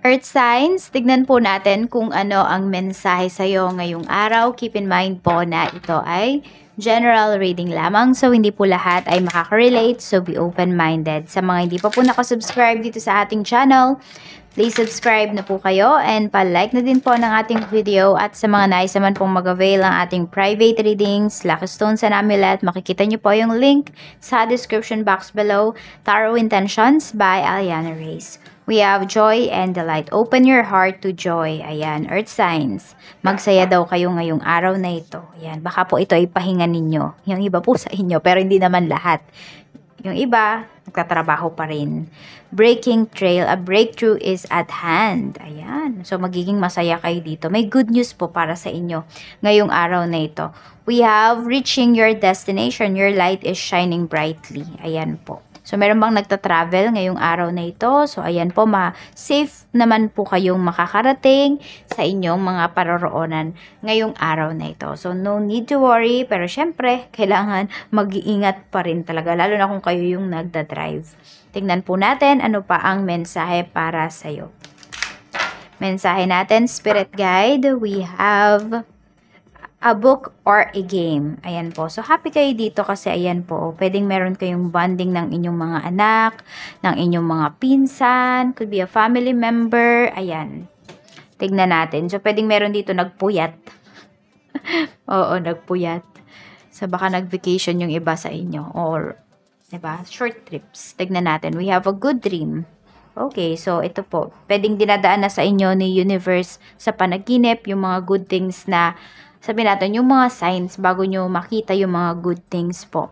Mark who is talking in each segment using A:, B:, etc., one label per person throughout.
A: Earth signs, tignan po natin kung ano ang mensahe sa'yo ngayong araw. Keep in mind po na ito ay general reading lamang. So, hindi po lahat ay makaka-relate. So, be open-minded. Sa mga hindi pa po nakasubscribe dito sa ating channel, please subscribe na po kayo and pa-like na din po ng ating video. At sa mga nais naman pong mag-avail ng ating private readings, Lucky Stones and Amulet, makikita nyo po yung link sa description box below. Tarot Intentions by Aliana Reyes. We have joy and delight. Open your heart to joy. Ayan, earth signs. Magsaya daw kayo ngayong araw na ito. Ayan, baka po ito ay pahinga ninyo. Yung iba po sa inyo, pero hindi naman lahat. Yung iba, nagtatrabaho pa rin. Breaking trail, a breakthrough is at hand. Ayan, so magiging masaya kayo dito. May good news po para sa inyo ngayong araw na ito. We have reaching your destination. Your light is shining brightly. Ayan po. So, meron bang nagta-travel ngayong araw na ito? So, ayan po, safe naman po kayong makakarating sa inyong mga paroroonan ngayong araw na ito. So, no need to worry. Pero, syempre, kailangan mag-iingat pa rin talaga. Lalo na kung kayo yung nagda-drive. Tingnan po natin ano pa ang mensahe para sa'yo. Mensahe natin, Spirit Guide. We have a book or a game. Ayan po. So, happy kayo dito kasi ayan po. Pwedeng meron kayong bonding ng inyong mga anak, ng inyong mga pinsan, could be a family member. Ayan. Tignan natin. So, pwedeng meron dito nagpuyat. Oo, nagpuyat. So, baka nag-vacation yung iba sa inyo. Or, diba? Short trips. Tignan natin. We have a good dream. Okay, so ito po. Pwedeng dinadaan na sa inyo ni universe sa panaginip yung mga good things na sabihin natin, yung mga signs bago nyo makita yung mga good things po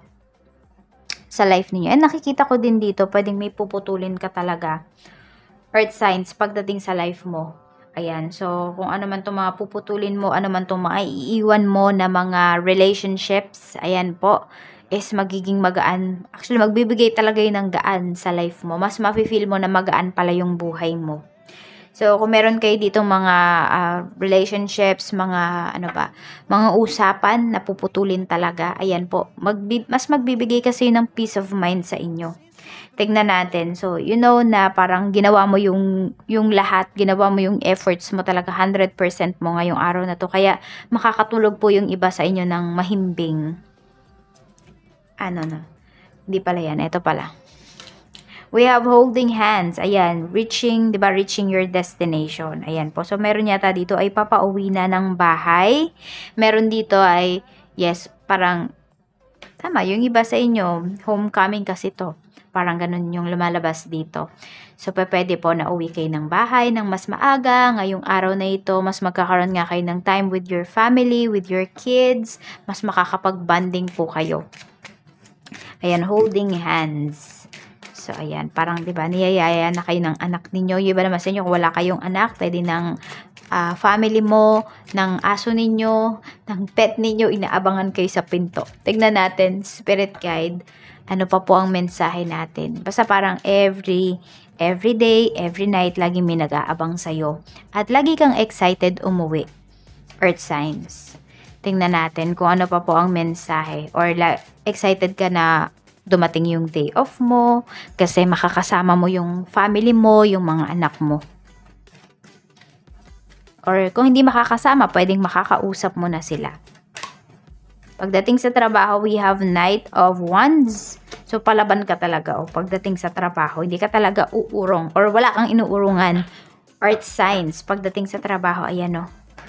A: sa life niyo. And nakikita ko din dito, pwedeng may puputulin ka talaga. Earth signs pagdating sa life mo. Ayan, so kung ano man itong mga puputulin mo, ano man itong mga iiwan mo na mga relationships, ayan po, is magiging magaan. Actually, magbibigay talaga yun ng gaan sa life mo. Mas mafe-feel mo na magaan pala yung buhay mo. So, kung meron kayo ditong mga relationships, mga mga usapan na puputulin talaga, ayan po, mas magbibigay kasi ng peace of mind sa inyo. Tignan natin. So, you know na parang ginawa mo yung lahat, ginawa mo yung efforts mo talaga 100% mo ngayong araw na to. Kaya, makakatulog po yung iba sa inyo ng mahimbing. Hindi pala yan. Ito pala. We have holding hands. Ayan, reaching, 'di ba? Reaching your destination. Ayan po. So meron yata dito ay papauwi na ng bahay. Meron dito ay yes, parang tama, yung iba sa inyo, homecoming kasi to. Parang ganun yung lumalabas dito. So pwede po na uwi kayo ng bahay ng mas maaga. Ngayong araw na ito, mas magkakaroon nga kayo ng time with your family, with your kids. Mas makakapag-bonding po kayo. Ayan, holding hands. So, ayan, parang, diba, niyayaya na kayo ng anak ninyo. Yung iba naman sa inyo, kung wala kayong anak, pwede ng family mo, ng aso ninyo, ng pet ninyo, inaabangan kayo sa pinto. Tignan natin, Spirit Guide, ano pa po ang mensahe natin. Basta parang every day, every night, lagi may nag-aabang sa'yo. At lagi kang excited umuwi. Earth signs. Tingnan natin kung ano pa po ang mensahe. Or excited ka na dumating yung day off mo kasi makakasama mo yung family mo, yung mga anak mo. Or kung hindi makakasama, pwedeng makakausap mo na sila. Pagdating sa trabaho, we have Knight of Wands. So, palaban ka talaga. O pagdating sa trabaho, hindi ka talaga uurong or wala kang inuurungan. Earth signs. Pagdating sa trabaho, ayan o.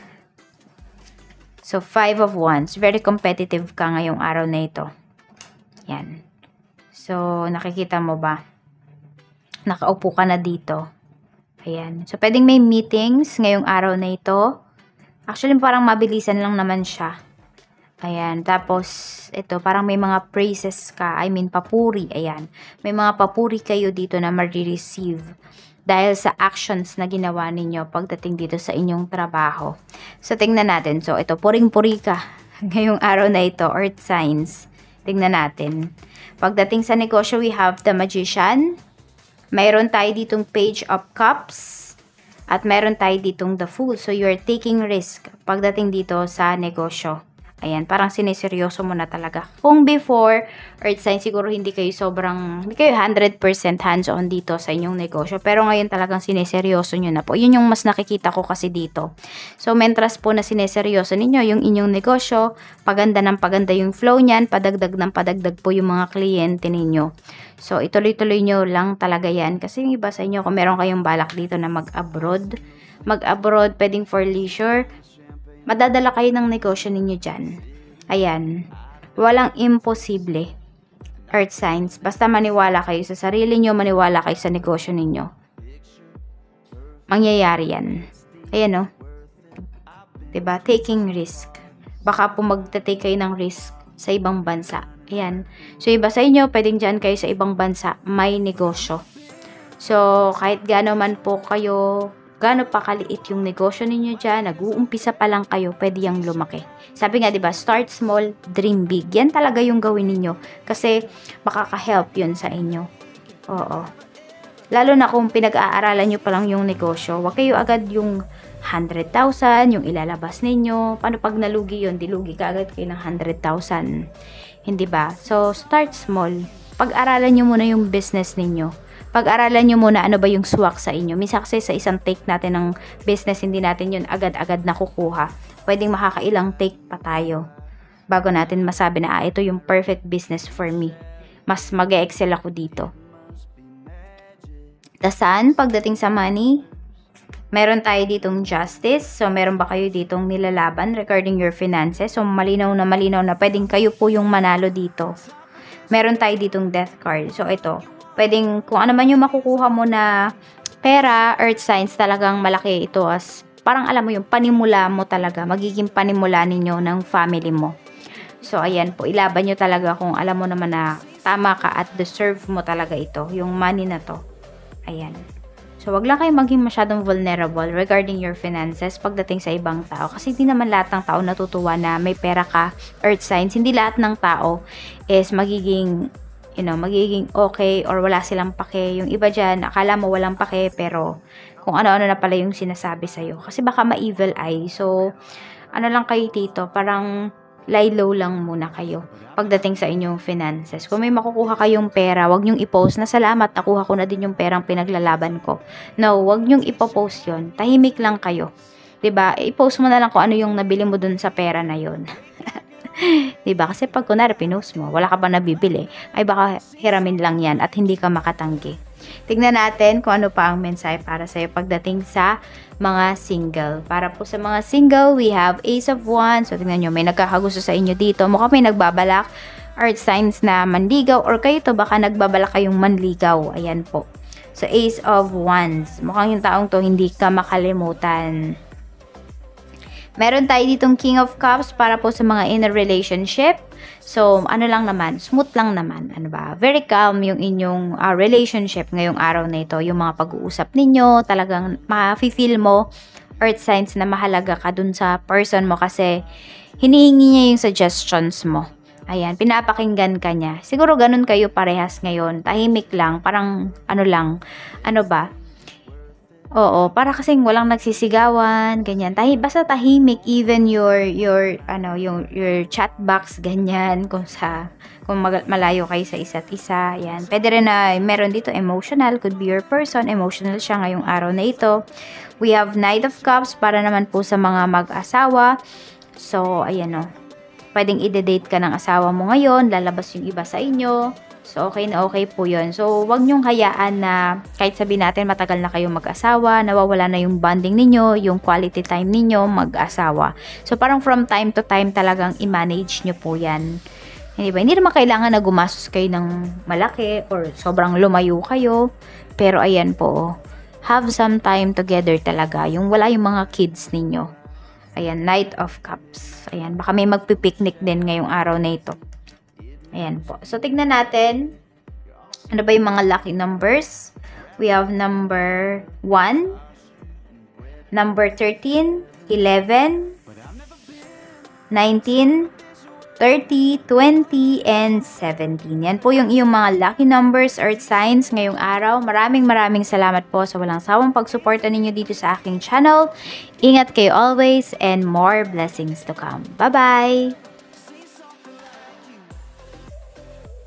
A: So, 5 of Wands. Very competitive ka ngayong araw na ito. Yan. So, nakikita mo ba? Nakaupo ka na dito. Ayan. So, pwedeng may meetings ngayong araw na ito. Actually, parang mabilisan lang naman siya. Ayan. Tapos, ito, parang may mga praises ka. I mean, papuri. Ayan. May mga papuri kayo dito na ma-receive dahil sa actions na ginawa ninyo pagdating dito sa inyong trabaho. So, tingnan natin. So, ito, puring-puri ka ngayong araw na ito. Earth signs. Tingnan natin. Pagdating sa negosyo, we have the Magician. Mayroon tayo ditong Page of Cups. At mayroon tayo ditong the Fool. So, you're taking risk pagdating dito sa negosyo. Ayan, parang sineseryoso mo na talaga. Kung before, earth sign, siguro hindi kayo 100% hands-on dito sa inyong negosyo. Pero ngayon talagang sineseryoso nyo na po. Yun yung mas nakikita ko kasi dito. So, mentras po na sineseryoso ninyo yung inyong negosyo, paganda ng paganda yung flow niyan, padagdag ng padagdag po yung mga kliyente ninyo. So, ituloy-tuloy nyo lang talaga yan. Kasi yung iba sa inyo, kung meron kayong balak dito na mag-abroad, pwedeng for leisure, madadala kayo ng negosyo ninyo dyan. Ayan. Walang imposible. Earth signs. Basta maniwala kayo sa sarili nyo, maniwala kayo sa negosyo ninyo. Mangyayari yan. Ayan o. Diba? Taking risk. Baka po magta-take kayo ng risk sa ibang bansa. Ayan. So, iba sa inyo, pwedeng dyan kayo sa ibang bansa, may negosyo. So, kahit gaano man po kayo, gaano pa kaliit yung negosyo ninyo dyan, nag-uumpisa pa lang kayo, pwede yung lumaki. Sabi nga, diba, start small, dream big. Yan talaga yung gawin ninyo. Kasi, makaka-help yun sa inyo. Oo. Lalo na kung pinag-aaralan nyo pa lang yung negosyo, wag kayo agad yung 100,000, yung ilalabas ninyo. Paano pag nalugi yun? Dilugi ka agad kayo ng 100,000. Hindi ba? So, start small. Pag-aralan nyo muna yung business ninyo. Pag-aralan nyo muna ano ba yung swak sa inyo. Minsan kasi sa isang take natin ng business, hindi natin yun agad-agad nakukuha. Pwedeng makakailang take pa tayo bago natin masabi na ito yung perfect business for me. Mas mag-excel ako dito. Dasan, pagdating sa money, meron tayo ditong justice. So, meron ba kayo ditong nilalaban regarding your finances? So, malinaw na pwedeng kayo po yung manalo dito. Meron tayo ditong death card. So, ito. Pwedeng kung ano man yung makukuha mo na pera, earth signs, talagang malaki ito as parang alam mo yung panimula mo talaga. Magiging panimula ninyo ng family mo. So, ayan po. Ilaban nyo talaga kung alam mo naman na tama ka at deserve mo talaga ito. Yung money na to. Ayan. So, wag lang kayo maging masyadong vulnerable regarding your finances pagdating sa ibang tao. Kasi hindi naman lahat ng tao natutuwa na may pera ka, earth signs. Hindi lahat ng tao is magiging okay or wala silang pake. Yung iba dyan, akala mo walang pake pero kung ano-ano na pala yung sinasabi sa'yo. Kasi baka ma-evil eye. So, ano lang kayo dito, parang lie low lang muna kayo pagdating sa inyong finances. Kung may makukuha kayong pera, wag nyong i-post na salamat, nakuha ko na din yung perang pinaglalaban ko. No, wag nyong ipopost yun. Tahimik lang kayo. 'Di ba? I-post mo na lang kung ano yung nabili mo dun sa pera na yun. 'Di ba? Kasi pag kunwari pinost mo, wala ka pa nabibili, ay baka hiramin lang yan at hindi ka makatanggi. Tignan natin kung ano pa ang mensahe para sa'yo pagdating sa mga single. Para po sa mga single, we have Ace of Wands. So, tignan nyo, may nagkakagusto sa inyo dito. Mukhang may nagbabalak, earth signs na manligaw, or kayo to, baka nagbabalak kayong manligaw. Ayan po. So, Ace of Wands. Mukhang yung taong to, hindi ka makalimutan. Meron tayo ditong King of Cups para po sa mga in a relationship. So, ano lang naman, smooth lang naman. Ano ba? Very calm yung inyong relationship ngayong araw na ito. Yung mga pag-uusap ninyo, talagang ma-feel mo, earth signs, na mahalaga ka dun sa person mo kasi hinihingi niya yung suggestions mo. Ayan, pinapakinggan ka niya. Siguro ganun kayo parehas ngayon. Tahimik lang, parang ano ba? Oo, para kasing walang nagsisigawan, ganyan. Basta tahimik, even your chat box, ganyan, kung malayo kayo sa isa't isa, yan. Pwede rin na meron dito emotional, could be your person, emotional siya ngayong araw na ito. We have Knight of Cups para naman po sa mga mag-asawa. So, ayan o. Pwedeng i-date ka ng asawa mo ngayon, lalabas yung iba sa inyo. So, okay na okay po yun. So, wag nyong hayaan na kahit sabihin natin matagal na kayong mag-asawa, nawawala na yung bonding ninyo, yung quality time ninyo mag-asawa. So, parang from time to time talagang i-manage nyo po yan. Hindi ba? Hindi naman kailangan na gumastos kayo ng malaki or sobrang lumayo kayo. Pero, ayan po, have some time together talaga. Yung wala yung mga kids ninyo. Ayan, Knight of Cups. Ayan, baka may magpipiknik din ngayong araw na ito. Ayan po. So, tignan natin. Ano ba yung mga lucky numbers? We have number 1, number 13, 11, 19, 30, 20, and 17. Yan po yung iyong mga lucky numbers, earth signs ngayong araw. Maraming salamat po sa walang sawang pagsuporta ninyo dito sa aking channel. Ingat kayo always and more blessings to come. Bye-bye!